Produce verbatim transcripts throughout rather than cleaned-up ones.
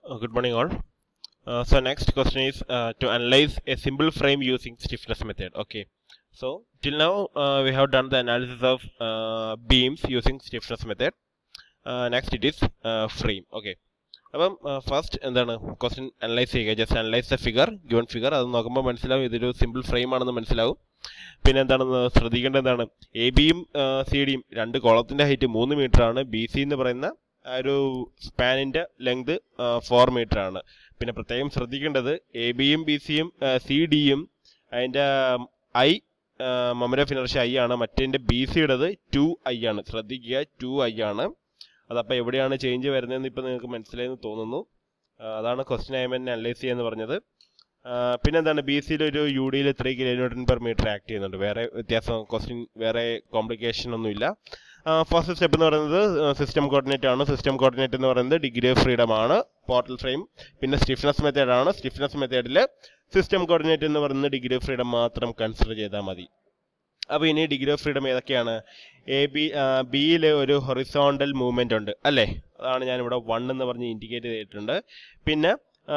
Uh, good morning, all. Uh, so next question is uh, to analyze a simple frame using stiffness method. Okay. So till now uh, we have done the analysis of uh, beams using stiffness method. Uh, next it is uh, frame. Okay. അപ്പം first എന്താണ് question analyse ചെയ്യുക. Just analyse the figure, given figure. അത് നോക്കുമ്പോൾ മനസ്സിലാവും ഇതൊരു simple frame ആണെന്ന് മനസ്സിലാവും. പിന്നെ എന്താണെന്ന് ശ്രദ്ധിക്കേണ്ടത് എന്താണ്, എ ബിയും സി ഡിയും രണ്ട് കോളത്തിൻ്റെ ഹൈറ്റ് മൂന്ന് മീറ്റർ ആണ്. ബി സി എന്ന് പറയുന്ന ആ ഒരു സ്പാനിൻ്റെ ലെങ്ത് ഫോർ മീറ്റർ ആണ്. പിന്നെ പ്രത്യേകം ശ്രദ്ധിക്കേണ്ടത് എ ബിയും ബി സിയും സി ഡിയും അതിൻ്റെ I moment of inertia I ആണ്. മറ്റേതിൻ്റെ ബി സിയുടേത് ടു ഐ ആണ്. ശ്രദ്ധിക്കുക, ടു ഐ ആണ്. അതപ്പോൾ എവിടെയാണ് ചേഞ്ച് വരുന്നതെന്ന് ഇപ്പോൾ നിങ്ങൾക്ക് മനസ്സിലായെന്ന് തോന്നുന്നു. അതാണ് ക്വസ്റ്റ്യൻ അസൈൻമെൻറ്റ് അനലൈസ് ചെയ്യാന്ന് പറഞ്ഞത്. പിന്നെ എന്താണ്, ബി സിയിൽ ഒരു യു ഡിയിൽ three kilo newton per metre act ചെയ്യുന്നുണ്ട്. വേറെ വ്യത്യാസം, ക്വസ്റ്റ്യൻ വേറെ കോംപ്ലിക്കേഷൻ ഒന്നുമില്ല. ഫസ്റ്റ് സ്റ്റെപ്പ് എന്ന് പറയുന്നത് സിസ്റ്റം കോർഡിനേറ്റ് ആണ്. സിസ്റ്റം കോർഡിനേറ്റ് എന്ന് പറയുന്നത് ഡിഗ്രി ഓഫ് ഫ്രീഡം ആണ്, പോർട്ടൽ ഫ്രെയിം. പിന്നെ സ്റ്റിഫ്നെസ് മെത്തേഡ് ആണ്. സ്റ്റിഫ്നെസ് മെത്തേഡിൽ സിസ്റ്റം കോർഡിനേറ്റ് എന്ന് പറയുന്നത് ഡിഗ്രി ഓഫ് ഫ്രീഡം മാത്രം കൺസിഡർ ചെയ്താൽ മതി. അപ്പോൾ ഇനി ഡിഗ്രി ഓഫ് ഫ്രീഡം ഏതൊക്കെയാണ്? എ ബി ബിയിൽ ഒരു ഹൊറിസോണ്ടൽ മൂവ്മെൻ്റ് ഉണ്ട് അല്ലേ, അതാണ് ഞാനിവിടെ വൺ എന്ന് പറഞ്ഞ് ഇൻഡിക്കേറ്റ് ചെയ്തിട്ടുണ്ട്. പിന്നെ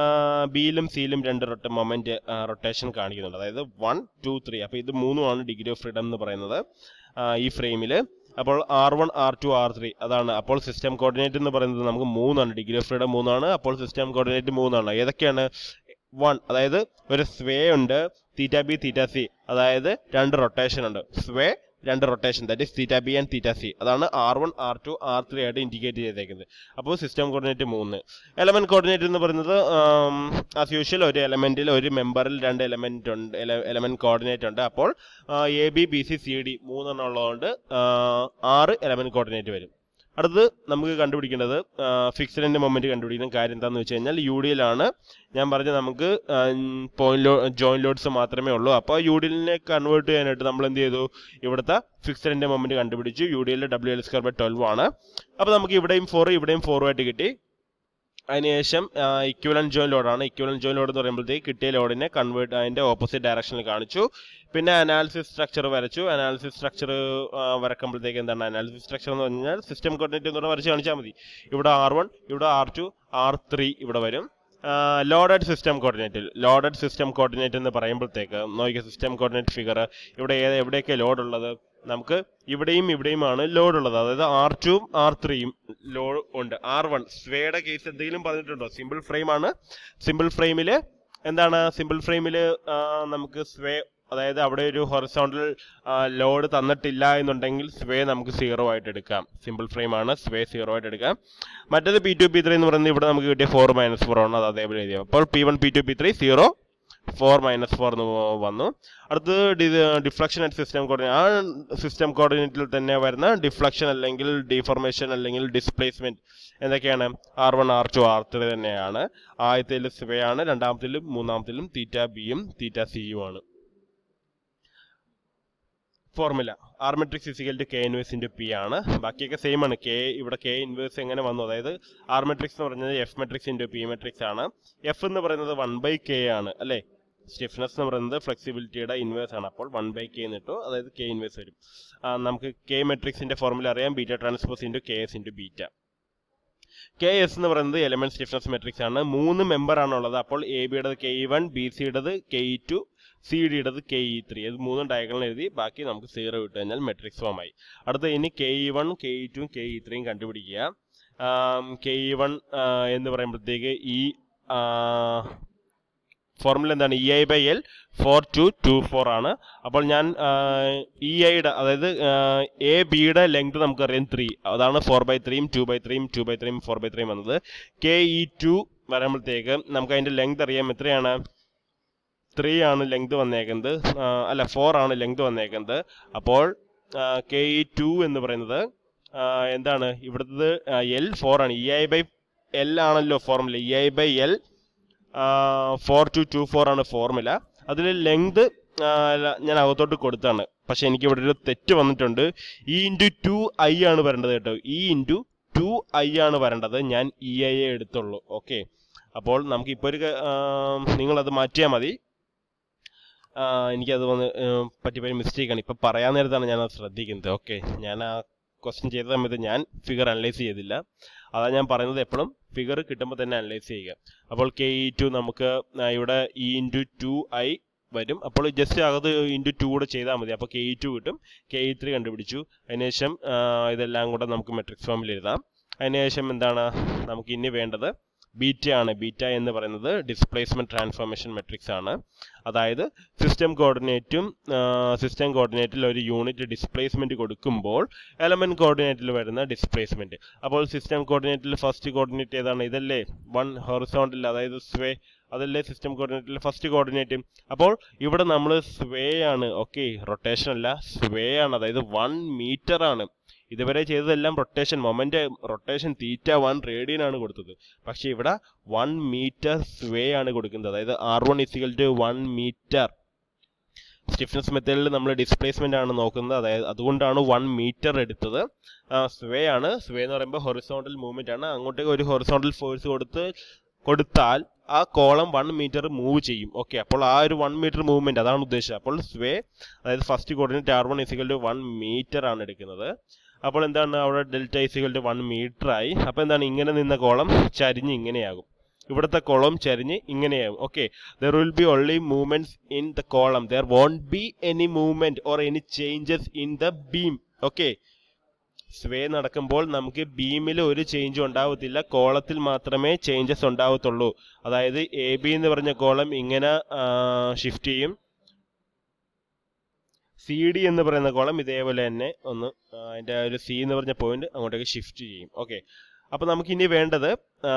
ബിയിലും സിയിലും രണ്ട് റൊട്ട മൊമെൻറ്റ് റൊട്ടേഷൻ കാണിക്കുന്നുണ്ട്, അതായത് വൺ ടു ത്രീ. അപ്പോൾ ഇത് മൂന്നുമാണ് ഡിഗ്രി ഓഫ് ഫ്രീഡം എന്ന് പറയുന്നത് ഈ ഫ്രെയിമിൽ. അപ്പോൾ R one R two R three അതാണ്. അപ്പോൾ സിസ്റ്റം കോർഡിനേറ്റ് എന്ന് പറയുന്നത് നമുക്ക് മൂന്നാണ്, ഡിഗ്രി ഓഫ് ഫ്രീഡം മൂന്നാണ്. അപ്പോൾ സിസ്റ്റം കോർഡിനേറ്റ് മൂന്നാണ്. ഏതൊക്കെയാണ്? വൺ, അതായത് ഒരു സ്വേ ഉണ്ട്, തീറ്റ ബി തീറ്റ സി, അതായത് രണ്ട് റൊട്ടേഷൻ ഉണ്ട്. സ്വേ രണ്ട് rotation, that is theta B and theta C. അതാണ് R one R two R three ആയിട്ട് ഇൻഡിക്കേറ്റ് ചെയ്തേക്കുന്നത്. അപ്പോൾ സിസ്റ്റം കോർഡിനേറ്റ് മൂന്ന്. എലമെന്റ് കോർഡിനേറ്റ് എന്ന് പറയുന്നത് ആസ് യൂഷ്വൽ ഒരു എലമെന്റിൽ ഒരു മെമ്പറിൽ രണ്ട് എലമെന്റ് ഉണ്ട്, എലമെന്റ് കോർഡിനേറ്റ് ഉണ്ട്. അപ്പോൾ A B B C C D മൂന്നെണ്ണം ഉള്ളതുകൊണ്ട് ആറ് എലമെന്റ് കോർഡിനേറ്റ് വരും. അടുത്തത് നമുക്ക് കണ്ടുപിടിക്കേണ്ടത് ഫിക്സഡിൻ്റെ മൊമെൻറ്റ് കണ്ടുപിടിക്കുന്ന കാര്യം എന്താണെന്ന് വെച്ച് കഴിഞ്ഞാൽ യു ഡി എല്ലാണ്. ഞാൻ പറഞ്ഞ നമുക്ക് പോയിന്റ് ലോ ജോയിന്റ് ലോഡ്സ് മാത്രമേ ഉള്ളൂ. അപ്പോൾ യു ഡി എല്ലിനെ കൺവേർട്ട് ചെയ്യാനായിട്ട് നമ്മൾ എന്ത് ചെയ്തു, ഇവിടുത്തെ ഫിക്സഡിൻ്റെ മൊമെൻറ്റ് കണ്ടുപിടിച്ചു. യു ഡി എല്ലിൽ W L square by twelve ആണ്. അപ്പോൾ നമുക്ക് ഇവിടെയും ഫോർ ഇവിടെയും ഫോറുമായിട്ട് കിട്ടി. അതിനുശേഷം ഇക്വലന്റ് ജോയിന്റ് ലോഡാണ്. ഇക്വലന്റ് ജോയിന്റ് ലോഡ് എന്ന് പറയുമ്പോഴത്തേക്ക് കിട്ടിയ ലോഡിനെ കൺവേർട്ട് അതിൻ്റെ ഓപ്പോസിറ്റ് ഡയറക്ഷനിൽ കാണിച്ചു. പിന്നെ അനാലിസിസ് സ്ട്രക്ചർ വരച്ചു. അനാലിസിസ് സ്ട്രക്ചർ വരക്കുമ്പോഴത്തേക്ക് എന്താണ് അനാലിസിസ് സ്ട്രക്ചർ എന്ന് പറഞ്ഞാൽ സിസ്റ്റം കോർഡിനേറ്റ് എന്ന് പറഞ്ഞാൽ വരച്ച് കാണിച്ചാൽ മതി. ഇവിടെ ആർ വൺ, ഇവിടെ ആർ ടു, ആർ ത്രീ ഇവിടെ വരും. Loaded system coordinate loaded system coordinate എന്ന് പറയുമ്പോഴത്തേക്ക് നോക്കിയ സിസ്റ്റം കോർഡിനേറ്റ് ഫിഗർ ഇവിടെ ഏത് എവിടെയൊക്കെ ലോഡ് ഉള്ളത്, നമുക്ക് ഇവിടെയും ഇവിടെയുമാണ് ലോഡ് ഉള്ളത്. അതായത് ആർ ടുവും ആർ ത്രീയും ലോഡ് ഉണ്ട്. ആർ വൺ സ്വയുടെ കേസ് എന്തെങ്കിലും പറഞ്ഞിട്ടുണ്ടോ? സിമ്പിൾ ഫ്രെയിം ആണ്. സിമ്പിൾ ഫ്രെയിമിൽ എന്താണ്, സിമ്പിൾ ഫ്രെയിമിൽ നമുക്ക് സ്വേ, അതായത് അവിടെ ഒരു ഹൊറിസോണ്ടൽ ലോഡ് തന്നിട്ടില്ല എന്നുണ്ടെങ്കിൽ സ്വേ നമുക്ക് സീറോ ആയിട്ട് എടുക്കാം. സിമ്പിൾ ഫ്രെയിം ആണ്, സ്വേ സീറോ ആയിട്ട് എടുക്കാം. മറ്റേത് പി ടു പി ത്രീ എന്ന് പറയുന്നത് ഇവിടെ നമുക്ക് കിട്ടിയ ഫോർ മൈനസ് ഫോർ ആണ്, അത് അതേപോലെ എഴുതിയത്. അപ്പോൾ P one P two P three zero four minus four എന്ന് വന്നു. അടുത്തത് ഡിഫ്ലക്ഷൻ അറ്റ് സിസ്റ്റം കോർഡിനേറ്റ്. ആ സിസ്റ്റം കോർഡിനേറ്റിൽ തന്നെ വരുന്ന ഡിഫ്ലക്ഷൻ അല്ലെങ്കിൽ ഡിഫോർമേഷൻ അല്ലെങ്കിൽ ഡിസ്പ്ലേസ്മെന്റ് എന്തൊക്കെയാണ്? R one R two R three തന്നെയാണ്. ആദ്യത്തേലും സ്വേ ആണ്, രണ്ടാമത്തേലും മൂന്നാമത്തേലും തീറ്റ ബിയും തീറ്റ സിയും ആണ്. Formula R matrix is equal to K inverse into P ആണ്. ബാക്കിയൊക്കെ സെയിം ആണ്. കെ ഇവിടെ കെ ഇൻവേഴ്സ് എങ്ങനെ വന്നു, അതായത് ആർ മെട്രിക്സ് എന്ന് പറയുന്നത് F matrix into P matrix ആണ്. എഫ് എന്ന് പറയുന്നത് വൺ ബൈ കെ ആണ് അല്ലേ. സ്റ്റിഫ്നെസ് എന്ന് പറയുന്നത് ഫ്ലെക്സിബിലിറ്റിയുടെ ഇൻവേഴ്സ് ആണ്. അപ്പോൾ വൺ ബൈ കെ എന്ന് ഇട്ടു, അതായത് കെ ഇൻവേഴ്സ് വരും. നമുക്ക് കെ മെട്രിക്സിന്റെ ഫോർമുല അറിയാം, beta transpose into K S into beta. K S എന്ന് പറയുന്നത് എലമെന്റ് സ്റ്റിഫ്നെസ് മെട്രിക്സ് ആണ്. മൂന്ന് മെമ്പർ ആണുള്ളത്. അപ്പോൾ എ ബിയുടേത് കെ ഇ വൺ, ബി സിയുടേത് കെ ഇ ടു, സി ഡിയുടേത് കെ ഇ ത്രീ. ഇത് മൂന്നും ഡയഗണൽ എഴുതി, ബാക്കി നമുക്ക് സീറോ ഇട്ട് കഴിഞ്ഞാൽ മെട്രിക്സ് ഫോം ആയി. അടുത്ത ഇനി K E one, K E two, K E ത്രീയും കണ്ടുപിടിക്കുക. കെ ഇ വൺ എന്ന് പറയുമ്പോഴത്തേക്ക് ഈ ഫോർമുല എന്താണ്? E I by L four two two four ആണ്. അപ്പോൾ ഞാൻ ഇ ഐയുടെ, അതായത് എ ബിയുടെ ലെങ്ത് നമുക്കറിയാം ത്രീ, അതാണ് ഫോർ ബൈ ത്രീയും ടു ബൈ ത്രീയും ടു ബൈ ത്രീയും ഫോർ ബൈ ത്രീയും വന്നത്. കെ ഇ ടു വരുമ്പോഴത്തേക്ക് നമുക്ക് അതിൻ്റെ ലെങ്ത് അറിയാം, എത്രയാണ്? ത്രീ ആണ് ലെങ്ത് വന്നേക്കുന്നത്, അല്ല ഫോർ ആണ് ലെങ്ത് വന്നേക്കുന്നത്. അപ്പോൾ കെ ഇ ടു എന്ന് പറയുന്നത് എന്താണ്? ഇവിടുത്തെ എൽ ഫോർ ആണ്. ഇ ഐ ബൈ എൽ ആണല്ലോ formula. E I by L four two two four ആണ് ഫോർമുല. അതിൽ ലെങ്ത് ഞാൻ അകത്തോട്ട് കൊടുത്താണ്, പക്ഷെ എനിക്ക് ഇവിടെ ഒരു തെറ്റ് വന്നിട്ടുണ്ട്. ഇ ഇൻറ്റു ടു ഐ ആണ് വരേണ്ടത് കേട്ടോ. ഇ ഇൻറ്റു ടു ഐ ആണ് വരേണ്ടത്, ഞാൻ ഇ ഐ എ എടുത്തുള്ളൂ. ഓക്കെ, അപ്പോൾ നമുക്കിപ്പോൾ ഒരു നിങ്ങളത് മാറ്റിയാൽ മതി. എനിക്കത് വന്ന് പറ്റിപ്പോയ മിസ്റ്റേക്കാണ്. ഇപ്പം പറയാൻ നേരത്താണ് ഞാനത് ശ്രദ്ധിക്കുന്നത്. ഓക്കെ, ഞാൻ ആ ക്വസ്റ്റ്യൻ ചെയ്ത സമയത്ത് ഞാൻ ഫിഗർ അനലൈസ് ചെയ്തില്ല. അതാണ് ഞാൻ പറയുന്നത്, എപ്പോഴും ഫിഗർ കിട്ടുമ്പോൾ തന്നെ അനലൈസ് ചെയ്യുക. അപ്പോൾ കെ ഇ ടു നമുക്ക് ഇവിടെ ഇ ഇൻറ്റു ടു ഐ വരും. അപ്പോൾ ജസ്റ്റ് അകത്ത് ഇൻറ്റു ടു കൂടെ ചെയ്താൽ മതി. അപ്പോൾ കെ ഇ ടു കിട്ടും. കെ ഇ ത്രീ കണ്ടുപിടിച്ചു. അതിനുശേഷം ഇതെല്ലാം കൂടെ നമുക്ക് മെട്രിക്സ് ഫോമിൽ എഴുതാം. അതിനുശേഷം എന്താണ് നമുക്ക് ഇനി വേണ്ടത്? ബീറ്റ ആണ്. ബീറ്റ എന്ന് പറയുന്നത് ഡിസ്പ്ലേസ്മെന്റ് ട്രാൻസ്ഫോർമേഷൻ മെട്രിക്സ് ആണ്. അതായത് സിസ്റ്റം കോർഡിനേറ്റും സിസ്റ്റം കോർഡിനേറ്റിൽ ഒരു യൂണിറ്റ് ഡിസ്പ്ലേസ്മെന്റ് കൊടുക്കുമ്പോൾ എലമെന്റ് കോർഡിനേറ്റിൽ വരുന്ന ഡിസ്പ്ലേസ്മെന്റ്. അപ്പോൾ സിസ്റ്റം കോർഡിനേറ്റിൽ ഫസ്റ്റ് കോർഡിനേറ്റ് ഏതാണ്? ഇതല്ലേ വൺ ഹൊറിസോണ്ടൽ, അതായത് സ്വേ, അതല്ലേ സിസ്റ്റം കോർഡിനേറ്റിൽ ഫസ്റ്റ് കോർഡിനേറ്റ്. അപ്പോൾ ഇവിടെ നമ്മൾ സ്വേ ആണ്, ഓക്കെ, റൊട്ടേഷൻ അല്ല, സ്വേ ആണ്. അതായത് വൺ മീറ്റർ ആണ്. ഇതുവരെ ചെയ്തതെല്ലാം rotation, moment rotation theta one radian ആണ് കൊടുത്തത്. പക്ഷെ ഇവിടെ വൺ മീറ്റർ സ്വേ ആണ് കൊടുക്കുന്നത്. അതായത് R one is equal to one metre. Stiffness മെത്തേഡിൽ നമ്മൾ ഡിസ്പ്ലേസ്മെന്റ് ആണ് നോക്കുന്നത്. അതായത് അതുകൊണ്ടാണ് വൺ മീറ്റർ എടുത്തത്. സ്വേ ആണ്. സ്വേ എന്ന് പറയുമ്പോൾ ഹൊറിസോണ്ടൽ മൂവ്മെന്റ് ആണ്. അങ്ങോട്ടേക്ക് ഒരു ഹൊറിസോണ്ടൽ ഫോഴ്സ് കൊടുത്ത് കൊടുത്താൽ ആ കോളം വൺ മീറ്റർ മൂവ് ചെയ്യും. ഓക്കെ, അപ്പോൾ ആ ഒരു വൺ മീറ്റർ മൂവ്മെന്റ് അതാണ് ഉദ്ദേശിച്ചത്. അപ്പോൾ സ്വേ, അതായത് first coordinate R one is equal to one metre ആണ് എടുക്കുന്നത്. അപ്പോൾ എന്താണ് അവിടെ delta is equal to one metre ആയി. അപ്പോൾ എന്താണ് ഇങ്ങനെ നിന്ന കോളം ചരിഞ്ഞ് ഇങ്ങനെയാകും. ഇവിടുത്തെ കോളം ചരിഞ്ഞ് ഇങ്ങനെയാകും. Okay, there will be only movements in the column, there won't be any movement or any changes in the beam. Okay, sway നടക്കുമ്പോൾ നമുക്ക് ബീമിൽ ഒരു ചേഞ്ചും ഉണ്ടാവത്തില്ല, കോളത്തിൽ മാത്രമേ ചേഞ്ചസ് ഉണ്ടാവത്തുള്ളൂ. അതായത് എ ബി എന്ന് പറഞ്ഞ കോളം ഇങ്ങനെ ഷിഫ്റ്റ് ചെയ്യും. സി ഡി എന്ന് പറയുന്ന കോളം ഇതേപോലെ തന്നെ ഒന്ന് അതിൻ്റെ ഒരു സി എന്ന് പറഞ്ഞ പോയിന്റ് അങ്ങോട്ടേക്ക് ഷിഫ്റ്റ് ചെയ്യും. ഓക്കെ, അപ്പോൾ നമുക്കിനി വേണ്ടത്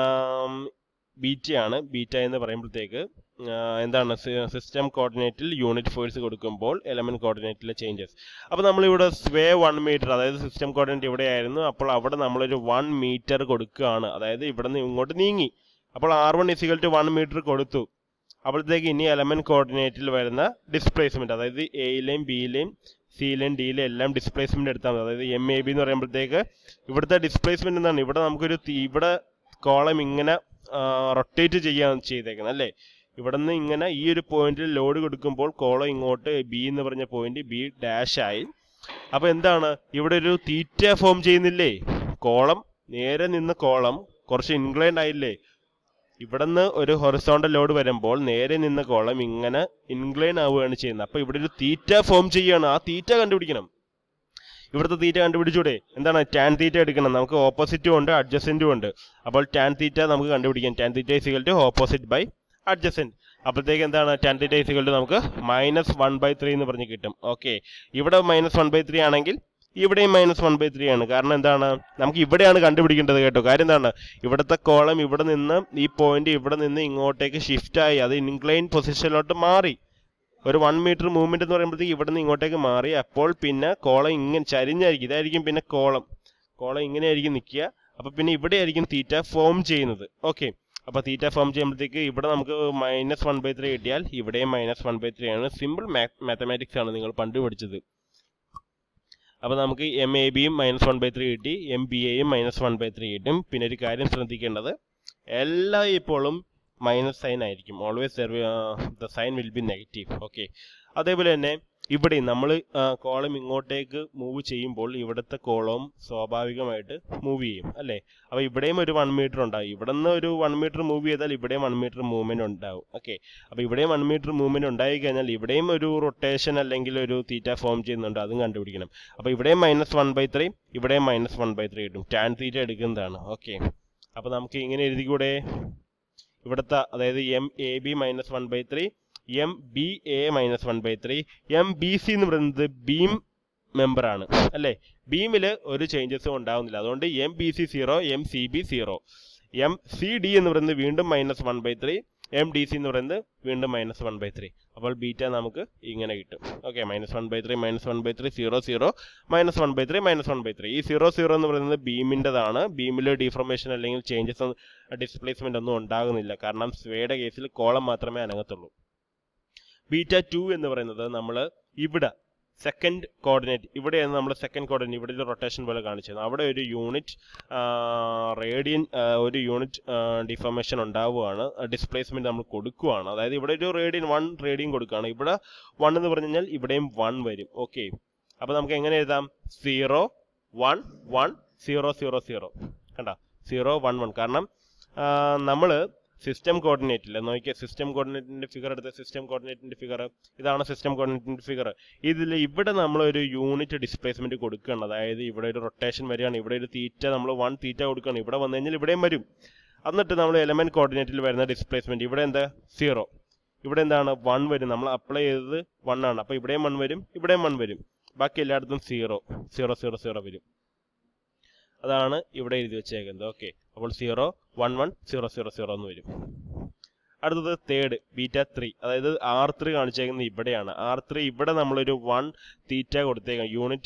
ബീറ്റയാണ്. ബീറ്റ എന്ന് പറയുമ്പോഴത്തേക്ക് എന്താണ് സിസ്റ്റം കോർഡിനേറ്റിൽ യൂണിറ്റ് ഫോഴ്സ് കൊടുക്കുമ്പോൾ എലമെന്റ് കോർഡിനേറ്റിലെ ചേഞ്ചസ്. അപ്പോൾ നമ്മളിവിടെ സ്വേ വൺ മീറ്റർ, അതായത് സിസ്റ്റം കോർഡിനേറ്റ് ഇവിടെയായിരുന്നു. അപ്പോൾ അവിടെ നമ്മളൊരു വൺ മീറ്റർ കൊടുക്കുകയാണ്. അതായത് ഇവിടെ നിന്ന് ഇങ്ങോട്ട് നീങ്ങി. അപ്പോൾ R one is equal to one metre കൊടുത്തു. അപ്പോഴത്തേക്ക് ഇനി എലമെന്റ് കോർഡിനേറ്റിൽ വരുന്ന ഡിസ്പ്ലേസ്മെന്റ്, അതായത് എയിലെയും ബിയിലെയും സിയിലെയും ഡിയിലെയും എല്ലാം ഡിസ്പ്ലേസ്മെന്റ് എടുത്താൽ മതി. അതായത് എം എ ബി എന്ന് പറയുമ്പോഴത്തേക്ക് ഇവിടുത്തെ ഡിസ്പ്ലേസ്മെന്റ് എന്താണ്? ഇവിടെ നമുക്കൊരു ഇവിടെ കോളം ഇങ്ങനെ റൊട്ടേറ്റ് ചെയ്യാൻ ചെയ്തേക്കുന്നത് അല്ലേ. ഇവിടെ നിന്ന് ഇങ്ങനെ ഈ ഒരു പോയിന്റിൽ ലോഡ് കൊടുക്കുമ്പോൾ കോളം ഇങ്ങോട്ട് ബി എന്ന് പറഞ്ഞ പോയിന്റ് ബി ഡാഷ് ആയി. അപ്പൊ എന്താണ് ഇവിടെ ഒരു തീറ്റ ഫോം ചെയ്യുന്നില്ലേ? കോളം നേരെ നിന്ന് കോളം കുറച്ച് ഇൻക്ലൈൻഡ് ആയില്ലേ? ഇവിടെ നിന്ന് ഒരു ഹൊറിസോണ്ടൽ ലോഡ് വരുമ്പോൾ നേരെ നിന്ന് കോളം ഇങ്ങനെ ഇൻക്ലൈൻ ആവുകയാണ് ചെയ്യുന്നത്. അപ്പൊ ഇവിടെ ഒരു തീറ്റ ഫോം ചെയ്യുകയാണ്. ആ തീറ്റ കണ്ടുപിടിക്കണം. ഇവിടുത്തെ തീറ്റ കണ്ടുപിടിച്ചൂടെ? എന്താണ്? ടാൻ തീറ്റ എടുക്കണം. നമുക്ക് ഓപ്പോസിറ്റും ഉണ്ട് അഡ്ജസന്റും ഉണ്ട്. അപ്പോൾ ടാൻ തീറ്റ നമുക്ക് കണ്ടുപിടിക്കാം. Tan theta equal to opposite by adjacent. അപ്പോഴത്തേക്ക് എന്താണ്? ടാൻ തീറ്റ ഈക്വൽ ടു നമുക്ക് മൈനസ് വൺ ബൈ ത്രീ എന്ന് പറഞ്ഞ് കിട്ടും. ഓക്കെ, ഇവിടെ മൈനസ് വൺ ബൈ ത്രീ ആണെങ്കിൽ ഇവിടെയും മൈനസ് വൺ ബൈ ത്രീ ആണ്. കാരണം എന്താണ്? നമുക്ക് ഇവിടെയാണ് കണ്ടുപിടിക്കേണ്ടത് കേട്ടോ. കാര്യം എന്താണ്? ഇവിടുത്തെ കോളം ഇവിടെ നിന്ന് ഈ പോയിന്റ് ഇവിടെ നിന്ന് ഇങ്ങോട്ടേക്ക് ഷിഫ്റ്റ് ആയി, അത് ഇൻക്ലൈൻ പൊസിഷനിലോട്ട് മാറി. ഒരു വൺ മീറ്റർ മൂവ്മെന്റ് എന്ന് പറയുമ്പോഴത്തേക്ക് ഇവിടെ നിന്ന് ഇങ്ങോട്ടേക്ക് മാറി. അപ്പോൾ പിന്നെ കോളം ഇങ്ങനെ ചരിഞ്ഞായിരിക്കും. ഇതായിരിക്കും പിന്നെ കോളം കോളം ഇങ്ങനെയായിരിക്കും നിൽക്കുക. അപ്പൊ പിന്നെ ഇവിടെ ആയിരിക്കും തീറ്റ ഫോം ചെയ്യുന്നത്. ഓക്കെ, അപ്പൊ തീറ്റ ഫോം ചെയ്യുമ്പോഴത്തേക്ക് ഇവിടെ നമുക്ക് മൈനസ് വൺ ബൈ ത്രീ കിട്ടിയാൽ ഇവിടെയും മൈനസ് വൺ ബൈ ത്രീ ആണ്. സിമ്പിൾ മാത്തമാറ്റിക്സ് ആണ് നിങ്ങൾ പണ്ട് പഠിച്ചത്. അപ്പോൾ നമുക്ക് എം എ ബിയും മൈനസ് വൺ ബൈ ത്രീ കിട്ടി, എം ബി എയും മൈനസ് വൺ ബൈ ത്രീ കിട്ടും. പിന്നെ ഒരു കാര്യം ശ്രദ്ധിക്കേണ്ടത്, എല്ലാ ഇപ്പോഴും മൈനസ് സൈൻ ആയിരിക്കും. Always the sign will be negative. Okay, അതേപോലെ തന്നെ ഇവിടെ നമ്മൾ കോളം ഇങ്ങോട്ടേക്ക് മൂവ് ചെയ്യുമ്പോൾ ഇവിടുത്തെ കോളവും സ്വാഭാവികമായിട്ട് മൂവ് ചെയ്യും അല്ലേ. അപ്പോൾ ഇവിടെയും ഒരു വൺ മീറ്റർ ഉണ്ടാവും. ഇവിടെ നിന്ന് ഒരു വൺ മീറ്റർ മൂവ് ചെയ്താൽ ഇവിടെയും വൺ മീറ്റർ മൂവ്മെന്റ് ഉണ്ടാവും. ഓക്കെ, അപ്പോൾ ഇവിടെയും വൺ മീറ്റർ മൂവ്മെന്റ് ഉണ്ടായി കഴിഞ്ഞാൽ ഇവിടെയും ഒരു റൊട്ടേഷൻ അല്ലെങ്കിൽ ഒരു തീറ്റ ഫോം ചെയ്യുന്നുണ്ട്, അതും കണ്ടുപിടിക്കണം. അപ്പോൾ ഇവിടെയും മൈനസ് വൺ ബൈ ത്രീ ഇവിടെയും മൈനസ് വൺ ബൈ ത്രീ കിട്ടും. ടാൻ തീറ്റ എടുക്കുന്നതാണ്. ഓക്കെ, അപ്പോൾ നമുക്ക് ഇങ്ങനെ എഴുതിക്കൂടെ? ഇവിടുത്തെ അതായത് M A B minus one by three, M B A minus one by three. M B C എന്ന് പറയുന്നത് ബീം മെമ്പറാണ് അല്ലേ. ബീമിൽ ഒരു ചേഞ്ചസും ഉണ്ടാവുന്നില്ല. അതുകൊണ്ട് M B C zero, M C B zero. M C D എന്ന് പറയുന്നത് വീണ്ടും minus one by three, M D C എന്ന് പറയുന്നത് വീണ്ടും മൈനസ് വൺ ബൈ ത്രീ. അപ്പോൾ ബീറ്റ നമുക്ക് ഇങ്ങനെ കിട്ടും. Okay, minus one by three minus one by three zero zero minus one by three minus one by three. ഈ zero zero എന്ന് പറയുന്നത് ബീമിൻ്റെതാണ്. ബീമിൽ ഡിഫോർമേഷൻ അല്ലെങ്കിൽ ചേഞ്ചസ് ഡിസ്പ്ലേസ്മെന്റ് ഒന്നും ഉണ്ടാകുന്നില്ല. കാരണം സ്വയുടെ കേസിൽ കോളം മാത്രമേ അനങ്ങത്തുള്ളൂ. ബീറ്റ ടു എന്ന് പറയുന്നത് നമ്മൾ ഇവിടെ സെക്കൻഡ് കോർഡിനേറ്റ്, ഇവിടെയാണ് നമ്മൾ സെക്കൻഡ് കോർഡിനേറ്റ് ഇവിടെ ഒരു റൊട്ടേഷൻ പോലെ കാണിച്ചത്. അവിടെ ഒരു യൂണിറ്റ് റേഡിയൻ ഒരു യൂണിറ്റ് ഡിഫോർമേഷൻ ഉണ്ടാവുകയാണ്, ഡിസ്പ്ലേസ്മെന്റ് നമ്മൾ കൊടുക്കുകയാണ്. അതായത് ഇവിടെ ഒരു റേഡിയൻ വൺ റേഡിയൻ കൊടുക്കുകയാണ്. ഇവിടെ വൺ എന്ന് പറഞ്ഞു കഴിഞ്ഞാൽ ഇവിടെയും വൺ വരും. ഓക്കെ, അപ്പോൾ നമുക്ക് എങ്ങനെ എഴുതാം? Zero one one zero zero zero കണ്ട സീറോ വൺ വൺ. കാരണം നമ്മൾ സിസ്റ്റം കോർഡിനേറ്റിൽ നോക്കിയാൽ സിസ്റ്റം കോർഡിനേറ്റിൻ്റെ ഫിഗർ എടുത്ത സിസ്റ്റം കോർഡിനേറ്റിൻ്റെ ഫിഗർ ഇതാണ് സിസ്റ്റം കോർഡിനേറ്റിൻ്റെ ഫിഗർ. ഇതിൽ ഇവിടെ നമ്മളൊരു യൂണിറ്റ് ഡിസ്പ്ലേസ്മെൻറ്റ് കൊടുക്കുകയാണ്. അതായത് ഇവിടെ ഒരു റൊട്ടേഷൻ വരികയാണ്, ഇവിടെ ഒരു തീറ്റ നമ്മൾ വൺ തീറ്റ കൊടുക്കുകയാണ്, ഇവിടെ വന്നു കഴിഞ്ഞാൽ ഇവിടെയും വരും. എന്നിട്ട് നമ്മൾ എലമെൻറ്റ് കോർഡിനേറ്റിൽ വരുന്ന ഡിസ്പ്ലേസ്മെൻറ്റ് ഇവിടെ എന്താ സീറോ, ഇവിടെ എന്താണ് വൺ വരും. നമ്മൾ അപ്ലൈ ചെയ്തത് വൺ ആണ്, അപ്പോൾ ഇവിടെയും വൺ വരും, ഇവിടെയും വൺ വരും. ബാക്കി എല്ലായിടത്തും സീറോ സീറോ സീറോ സീറോ വരും. അതാണ് ഇവിടെ എഴുതി വെച്ചേക്കുന്നത്. ഓക്കെ, അപ്പോൾ zero one one zero zero zero എന്ന് വരും. അടുത്തത് തേർഡ് ബീറ്റ ത്രീ, അതായത് ആർ ത്രീ കാണിച്ചേക്കുന്നത് ഇവിടെയാണ്. ആർ ത്രീ ഇവിടെ നമ്മളൊരു വൺ തീറ്റ കൊടുത്തേക്കാം, യൂണിറ്റ്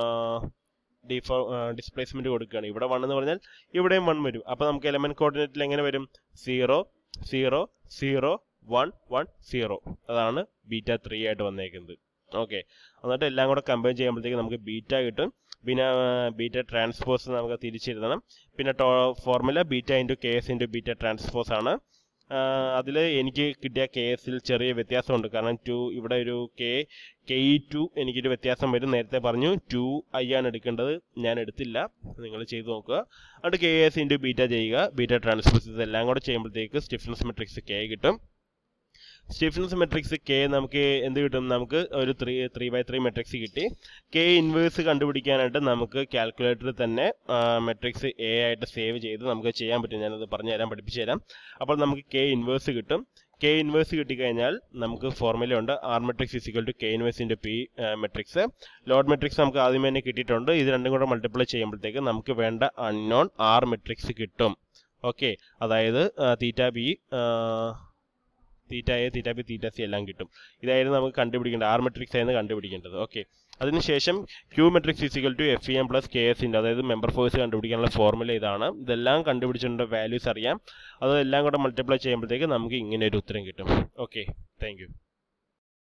ഡിഫോ ഡിസ്പ്ലേസ്മെൻറ്റ് കൊടുക്കുകയാണ്. ഇവിടെ വൺ എന്ന് പറഞ്ഞാൽ ഇവിടെയും വൺ വരും. അപ്പോൾ നമുക്ക് എലമെൻറ്റ് കോർഡിനേറ്റിൽ എങ്ങനെ വരും? Zero zero zero one one zero. അതാണ് ബീറ്റ ത്രീ ആയിട്ട് വന്നേക്കുന്നത്. ഓക്കെ, എന്നിട്ട് എല്ലാം കൂടെ കമ്പൈൻ ചെയ്യുമ്പോഴത്തേക്ക് നമുക്ക് ബീറ്റ കിട്ടും. പിന്നെ ബീറ്റ ട്രാൻസ്പോസ് നമുക്ക് തിരിച്ചെഴുതണം. പിന്നെ ടോ formula beta into K S into beta transpose ആണ്. അതിൽ എനിക്ക് കിട്ടിയ കെ എസിൽ ചെറിയ വ്യത്യാസമുണ്ട്. കാരണം ടു ഇവിടെ ഒരു കെ കെ ഇ ടു എനിക്കൊരു വ്യത്യാസം വരും. നേരത്തെ പറഞ്ഞു ടു ഐ ആണ് എടുക്കേണ്ടത്, ഞാൻ എടുത്തില്ല, നിങ്ങൾ ചെയ്ത് നോക്കുക. എന്നിട്ട് കെ എസ് ഇൻറ്റു ബീറ്റ ചെയ്യുക, ബീറ്റ ട്രാൻസ്പോസ് ഇതെല്ലാം കൂടെ ചെയ്യുമ്പോഴത്തേക്ക് സ്റ്റിഫ്നെസ് മെട്രിക്സ് കെ കിട്ടും. സ്റ്റിഫ്നെസ് മെട്രിക്സ് കെ നമുക്ക് എന്ത് കിട്ടും? നമുക്ക് ഒരു three three by three matrix കിട്ടി. കെ ഇൻവേഴ്സ് കണ്ടുപിടിക്കാനായിട്ട് നമുക്ക് കാൽക്കുലേറ്ററിൽ തന്നെ മെട്രിക്സ് എ ആയിട്ട് സേവ് ചെയ്ത് നമുക്ക് ചെയ്യാൻ പറ്റും. ഞാനത് പറഞ്ഞു തരാം, പഠിപ്പിച്ചു തരാം. അപ്പോൾ നമുക്ക് കെ ഇൻവേഴ്സ് കിട്ടും. കെ ഇൻവേഴ്സ് കിട്ടിക്കഴിഞ്ഞാൽ നമുക്ക് ഫോർമുല ഉണ്ട്, R matrix is equal to K inverse into P matrix. Load matrix നമുക്ക് ആദ്യം തന്നെ കിട്ടിയിട്ടുണ്ട്. ഇത് രണ്ടും കൂടെ മൾട്ടിപ്ലൈ ചെയ്യുമ്പോഴത്തേക്ക് നമുക്ക് വേണ്ട അൺനോൺ ആർ മെട്രിക്സ് കിട്ടും. ഓക്കെ, അതായത് theta B theta A theta B theta C എല്ലാം കിട്ടും. ഇതായിരുന്നു നമുക്ക് കണ്ടുപിടിക്കേണ്ടത്, ആർ മെട്രിക്സ് ആയിരുന്നു കണ്ടുപിടിക്കേണ്ടത്. ഓക്കെ, അതിനുശേഷം Q matrix is equal to F E M plus K S into, അതായത് മെമ്പർ ഫോഴ്സ് കണ്ടുപിടിക്കാനുള്ള ഫോർമുല ഇതാണ്. ഇതെല്ലാം കണ്ടുപിടിച്ചിട്ടുണ്ട്, വാല്യൂസ് അറിയാം. അതെല്ലാം കൂടെ മൾട്ടിപ്ലൈ ചെയ്യുമ്പോഴത്തേക്ക് നമുക്ക് ഇങ്ങനെ ഒരു ഉത്തരം കിട്ടും. Okay, thank U.